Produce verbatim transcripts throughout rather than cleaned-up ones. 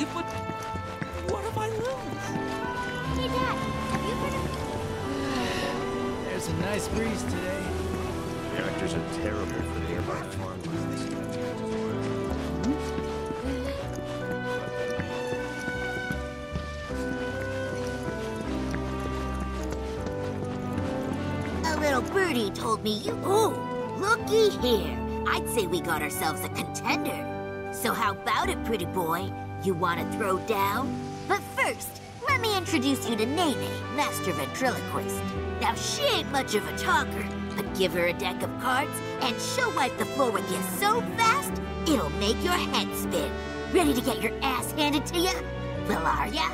but what if I lose? Hey, Dad, have you heard of... There's a nice breeze today. Reactors are terrible for nearby farmlands. A little birdie told me you... Oh, looky here. I'd say we got ourselves a contender. So how about it, pretty boy? You want to throw down? But first, let me introduce you to Nene, master ventriloquist. Now, she ain't much of a talker, but give her a deck of cards, and she'll wipe the floor with you so fast, it'll make your head spin. Ready to get your ass handed to you? Well, are ya?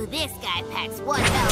this guy packs one hell